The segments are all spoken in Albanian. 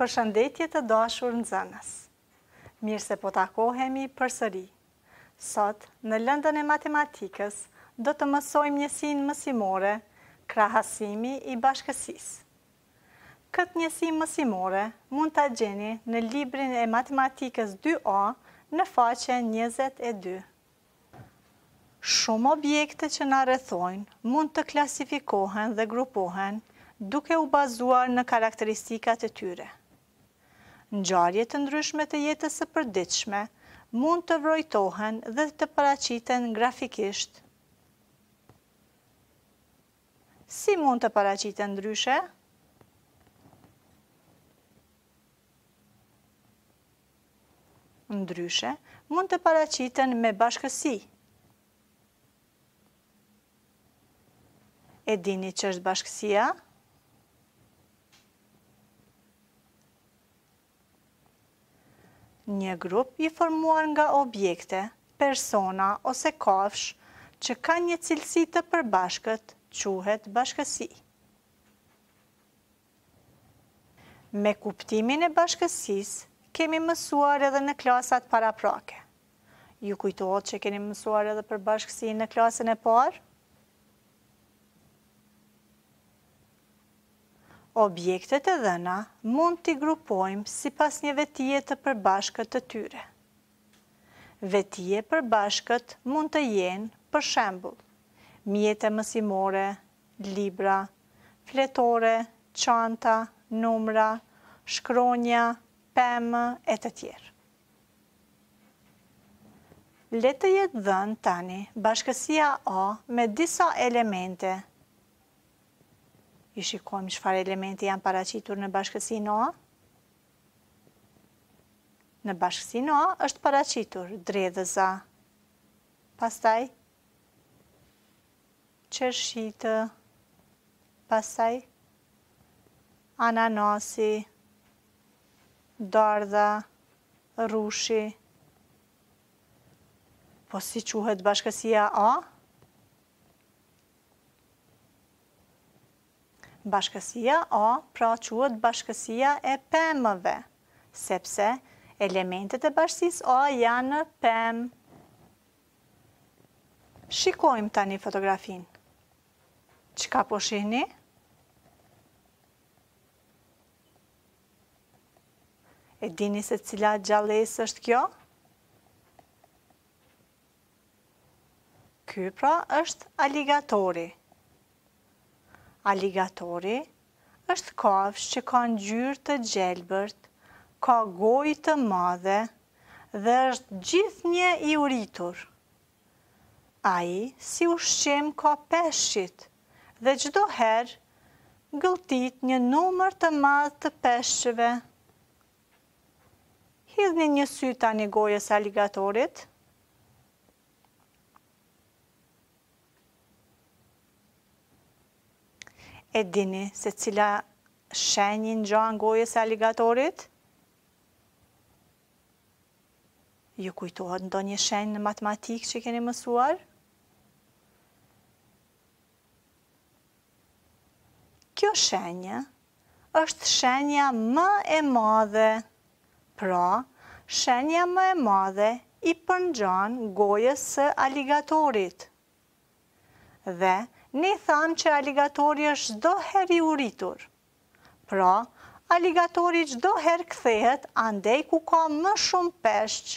Përshëndetje të dashur nxënës. Mirë se po takohemi përsëri. Sot, në lëndën e matematikës, do të mësojmë njësinë mësimore, krahasimi i bashkësisë. Këtë njësi mësimore mund ta gjeni në librin e matematikës 2A në faqen 22. Shumë objekte që na rrethojnë mund të klasifikohen dhe grupohen duke u bazuar në karakteristikat e tyre. Ngjarje të ndryshme të jetës së përditshme mund të vrojtohen dhe të paraqiten grafikisht. Si mund të paraqiten ndryshe? Ndryshe mund të paraqiten me bashkësi. E dini që është bashkësia? Një grup i formuar nga objekte, persona ose kafsh që ka një cilësi të përbashkët quhet bashkësi. Me kuptimin e bashkësisë kemi mësuar edhe në klasat paraprake. Ju kujtohet që keni mësuar edhe për bashkësinë në klasën e parë? Objektet e dhëna mund t'i grupojmë sipas një vetije të përbashkët të tyre. Vetije përbashkët mund të jenë, për shembull, mjete mësimore, libra, fletore, çanta, numra, shkronja, pemë e të tjerë. Le të jetë dhënë tani bashkësia A me disa elemente. I shikojmë çfarë elementi janë paraqitur në bashkësinë A. Në bashkësinë A është paraqitur dredhëza, pastaj qershitë, pastaj ananasi, dardha, rrushi. Po si quhet bashkësia A? Bashkësia A pra quhet bashkësia e pemëve, sepse elementet e bashkësisë A janë në pemë. Shikojmë tani fotografinë. Çka po shihni? E dini se cila gjallësë është kjo? Ky pra është aligatori. Aligatori është kafshë që ka ngjyrë të gjelbërt, ka gojë të madhe dhe është gjithnjë i uritur. Ai, si ushqim, ka peshqit dhe çdo herë gëlltit një numër të madh të peshqeve. Hidhni një sy tani gojës së aligatorit. E dini se cila shenjë ngjan gojës së aligatorit? Ju kujtohet ndonjë shenjë në matematikë që keni mësuar? Kjo shenjë është shenja më e madhe. Pra, shenja më e madhe i përngjan gojës së aligatorit. Dhe ne thamë që aligatori është çdo herë i uritur. Pra, aligatori çdo herë kthehet andej ku ka më shumë peshq.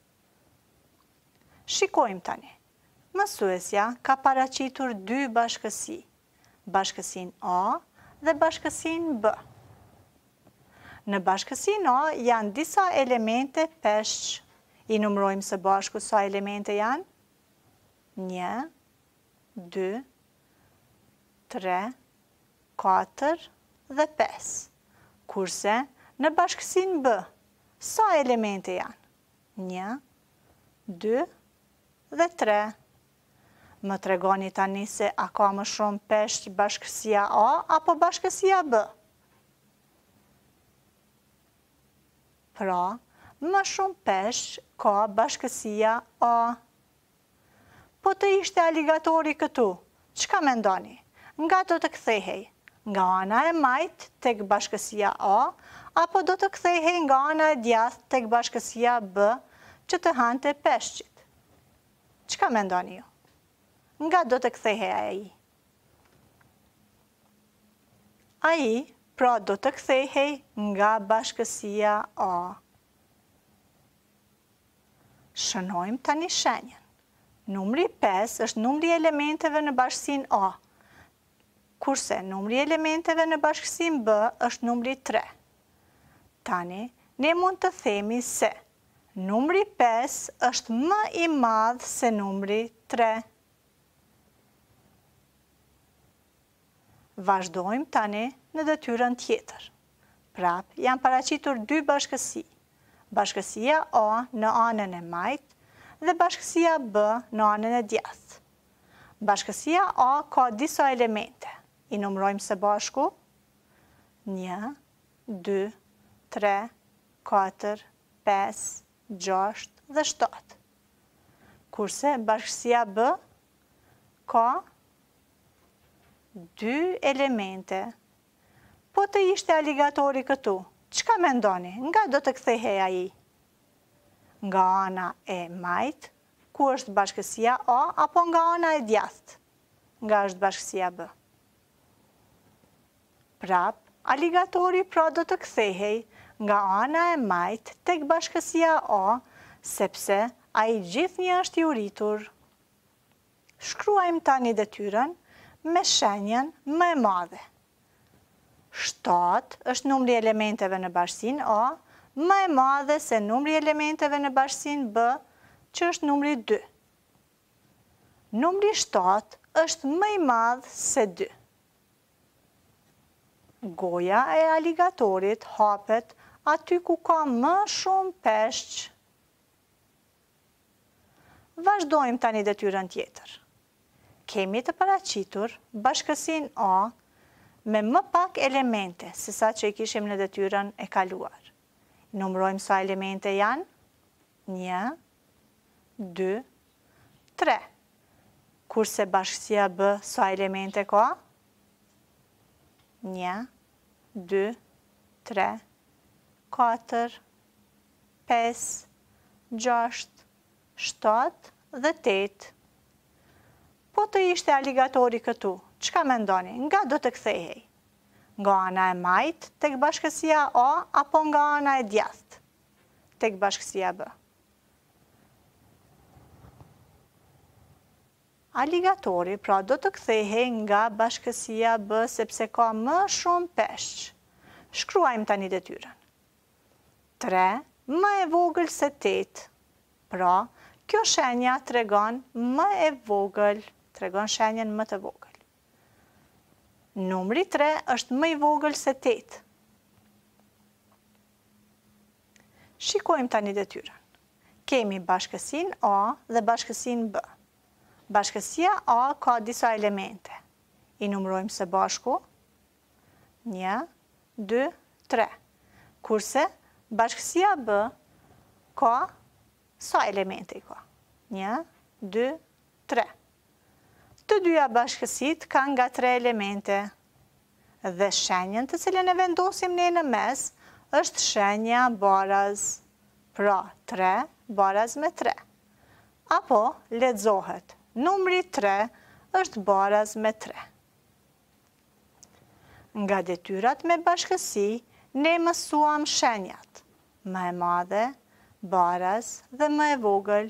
Shikojmë tani. Mësuesja ka paraqitur dy bashkësi, bashkësinë A dhe bashkësinë B. Në bashkësinë A janë disa elemente peshq. I numërojmë së bashku sa elemente janë? 1, 2, 3, 4 dhe 5. Kurse në bashkësinë B, sa elemente janë? 1, 2 dhe 3. Më tregoni tani se a ka më shumë peshq bashkësia A apo bashkësia B? Pra, më shumë peshq ka bashkësia A. Po të ishte aligatori këtu, çka mendoni? Nga do të kthehej? nga ana e majt tek bashkësia A, apo do të kthehej nga ana e djathtë tek bashkësia B që të hante peshqit? Çka mendoni ju? Nga do të kthehej ai? Ai, pra do të kthehej nga bashkësia A. Shënojmë tani shenjën. Numri 5 është numri i elementeve në bashkësinë A, kurse numri i elementeve në bashkësinë B është numri 3. Tani, ne mund të themi se numri 5 është më i madh se numri 3. Vazhdojmë tani në detyrën tjetër. Prap, janë paraqitur dy bashkësi. Bashkësia A në anën e majtë dhe bashkësia B në anën e djathtë. Bashkësia A ka disa elemente. I numërojmë së bashku: 1, 2, 3, 4, 5, 6 dhe 7. Kurse bashkësia B ka 2 elemente. Po të ishte aligatori këtu, çka mendoni? Nga do të kthehej ai? Nga ana e majtë, ku është bashkësia A, apo nga ana e djathtë, nga është bashkësia B? Prap, aligatori pra do të kthehej nga ana e majtë tek bashkësia A, sepse ai gjithnjë është i uritur. Shkruajmë tani detyrën me shenjën më e madhe. 7 është numri i elementeve në bashkësinë A, më e madhe se numri i elementeve në bashkësinë B, që është numri 2. Numri 7 është më i madh se 2. Goja e aligatorit hapet aty ku ka më shumë peshq. Vazhdojmë tani detyrën tjetër. Kemi të paraqitur bashkësinë A me më pak elemente se sa që i kishim në detyrën e kaluar. Numërojmë sa elemente janë: 1, 2, 3. Kurse bashkësia B sa elemente ka? 1, 2, 3, 4, 5, 6, 7 dhe 8. Po të ishte aligatori këtu, çka mendoni? Nga do të kthehej? Nga ana e majtë tek bashkësia A, apo nga ana e djathtë tek bashkësia B? Aligatori pra do të kthehej nga bashkësia B sepse ka më shumë peshq. Shkruajmë tani detyrën. 3 më e vogël se 8. Pra, kjo shenja tregon më e vogël, tregon shenjën më të vogël. Numri 3 është më i vogël se 8. Shikojmë tani detyrën. Kemi bashkësinë A dhe bashkësinë B. Bashkësia A ka disa elemente. I numërojmë së bashku: 1, 2, 3. Kurse bashkësia B ka sa elemente i ka? 1, 2, 3. Të dyja bashkësit kanë nga 3 elemente dhe shenjën të cilën e vendosim ne në mes është shenja baraz. Pra, 3 baraz me 3. Apo lexohet: numri 3 është baraz me 3. Nga detyrat me bashkësi, ne mësuam shenjat: më e madhe, baraz dhe më e vogël.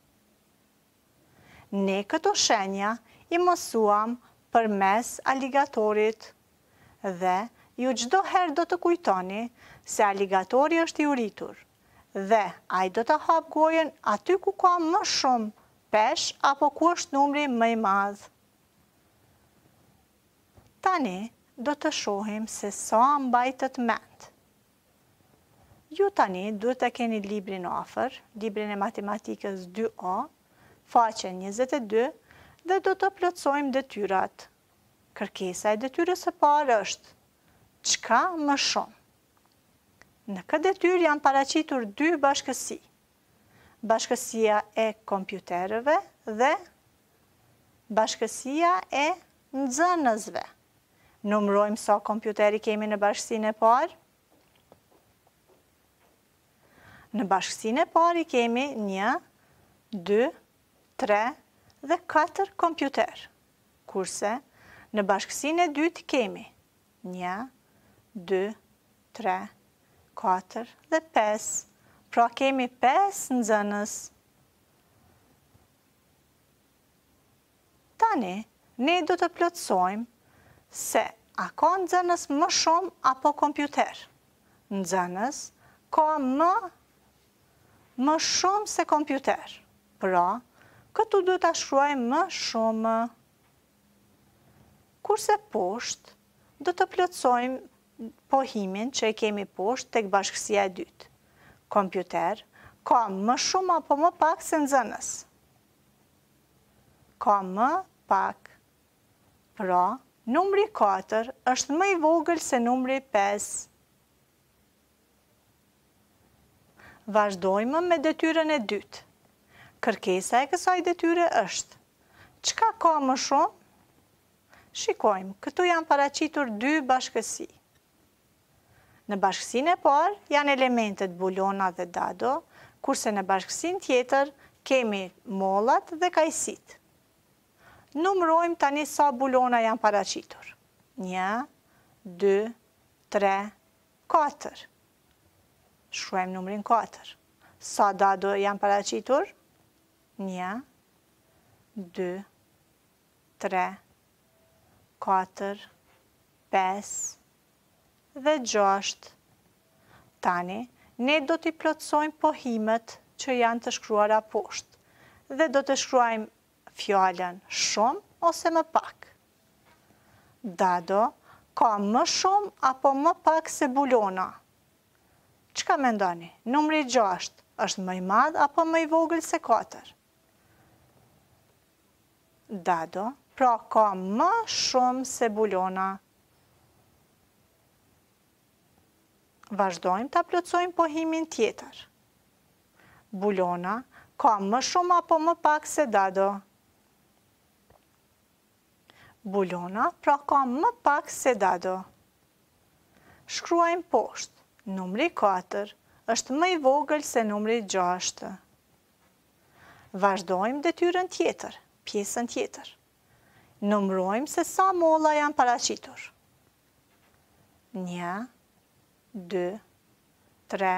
Ne këto shenja i mësuam përmes aligatorit dhe ju çdo herë do të kujtoni se aligatori është i uritur dhe ai do të hap gojën aty ku ka më shumë peshq apo ku është numri më i madh. Tani do të shohim se sa mbajtet mend. Ju tani duhet të keni librin afër, librin e matematikës 2A, faqen 22, dhe do të plotësojmë detyrat. Kërkesa e detyrës së parë është: çka më shumë? Në këtë detyrë janë paraqitur dy bashkësi. Bashkësia e kompjuterëve dhe bashkësia e nxënësve. Numërojmë sa kompjuteri kemi në bashkësinë e parë. Në bashkësinë e parë kemi 1, 2, 3 dhe 4 kompjuter. Kurse në bashkësinë e dytë kemi 1, 2, 3, 4 dhe 5. Pra kemi 5 nxënës. Tani, ne do të plotësojmë se a ka nxënës më shumë apo kompjuter. Nxënës ka më shumë se kompjuter. Pra, këtu do të shkruajmë më shumë. Kurse poshtë, do të plotësojmë pohimin që e kemi poshtë tek bashkësia e dytë. Kompjuter ka më shumë apo më pak se nxënës. Ka më pak. Pra, numri 4 është më i vogël se numri 5. Vazhdojmë me detyrën e dytë. Kërkesa e kësaj detyre është: çka ka më shumë? Shikojmë, këtu janë paraqitur 2 bashkësi. Në bashkësinë e parë janë elementet bulona dhe dado, kurse në bashkësinë tjetër kemi mollat dhe kajsit. Numërojmë tani sa bulona janë paraqitur. 1, 2, 3, 4. Shkruajmë numrin 4. Sa dado janë paraqitur? 1, 2, 3, 4, 5 dhe 6. Tani, ne do t'i plotësojmë pohimet që janë të shkruara poshtë dhe do të shkruajmë fjalën shumë ose më pak. Dado ka më shumë apo më pak se bulona? Çka mendoni? Numri 6 është më i madh apo më i vogël se 4? Dado, pra ka më shumë se bulona. Vazhdojmë ta plotësojmë pohimin tjetër. Bulona ka më shumë apo më pak se dado? Bulona pra ka më pak se dado. Shkruajmë poshtë. Numri 4 është më i vogël se numri 6. Vazhdojmë detyrën tjetër, pjesën tjetër. Numërojmë se sa molla janë paraqitur. 1, 2, 3,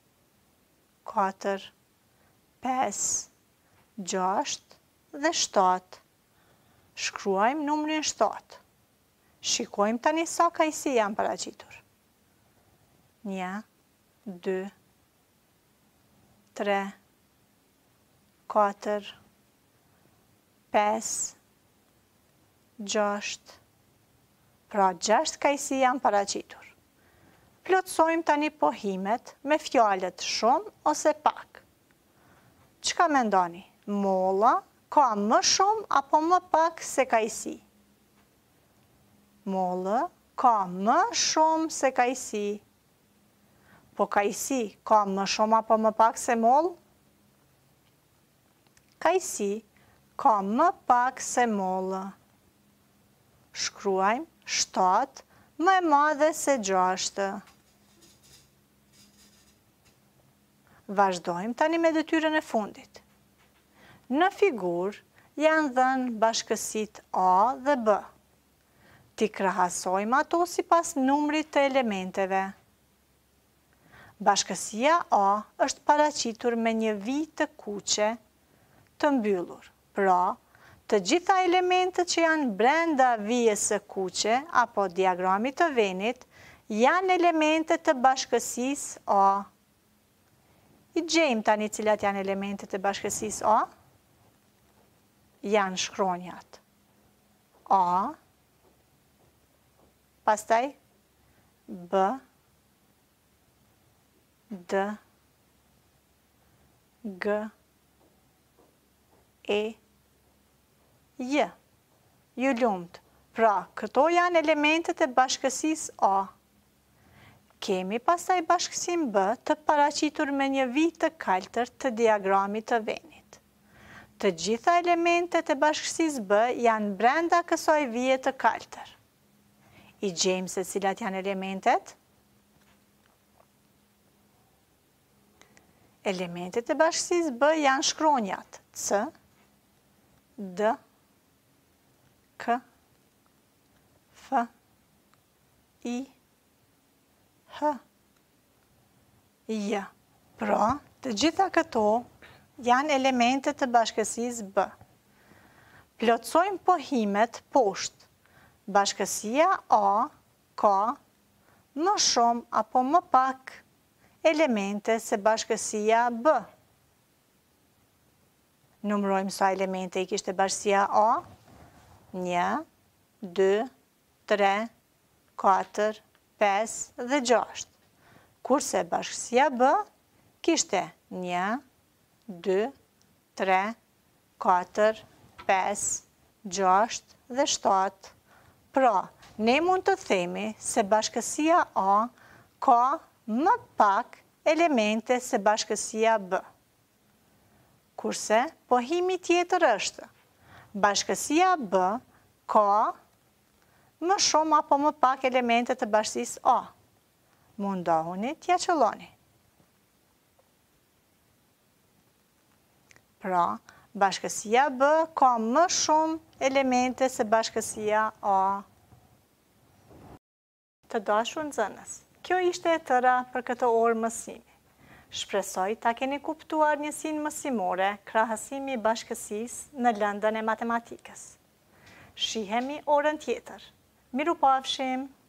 4, 5, 6 dhe 7. Shkruajmë numrin 7. Shikojmë tani sa kajsi janë paraqitur. 1, 2, 3, 4, 5, 6. Pra 6 kajsi janë paraqitur. Plotësojmë tani pohimet me fjalët shumë ose pak. Çka mendoni? Molla ka më shumë apo më pak se kajsi? Mollë ka më shumë se kajsi. Po kajsi ka më shumë apo më pak se mollë? Kajsi ka më pak se mollë. Shkruajmë 7 më e madhe se 6. Vazhdojmë tani me detyrën e fundit. Në figurë janë dhënë bashkësitë A dhe B. Ti krahasojmë ato sipas numrit të elementeve. Bashkësia A është paraqitur me një vijë të kuqe të mbyllur. Pra, të gjitha elementet që janë brenda vijës së kuqe apo diagramit të venit janë elemente të bashkësisë A. I gjejmë tani cilat janë elementet të bashkësisë A? Janë shkronjat A, pastaj B, D, G, E, J. Ju lumt. Pra, këto janë elementet e bashkësisë A. Kemi pastaj bashkësinë B të paraqitur me një vijë të kaltër të diagramit të venit. Të gjitha elementet e bashkësisë B janë brenda kësaj vije të kaltër. I gjejmë se cilat janë elementet. Elementet e bashkësisë B janë shkronjat C, D, K, F, I, H, J. Pra, të gjitha këto janë elementet të bashkësisë B. Plotsojmë pohimet poshtë. Bashkësia A ka më shumë apo më pak elemente se bashkësia B. Numërojmë sa elemente i kishte bashkësia A. 1, 2, 3, 4, 5 dhe 6. Kurse bashkësia B kishte 1, 2, 3, 4, 5, 6 dhe 7. Pra, ne mund të themi se bashkësia A ka më pak elemente se bashkësia B. Kurse, pohimi tjetër është, bashkësia B ka më shumë apo më pak elemente të bashkësisë A. Mundohuni t'ja qëlloni. Pra, bashkësia B ka më shumë elemente se bashkësia A. Të dashur nxënës, kjo ishte e tëra për këtë orë mësimi. Shpresoj ta keni kuptuar njësinë mësimore krahasimi i bashkësisë në lëndën e matematikës. Shihemi orën tjetër. Mirupafshim!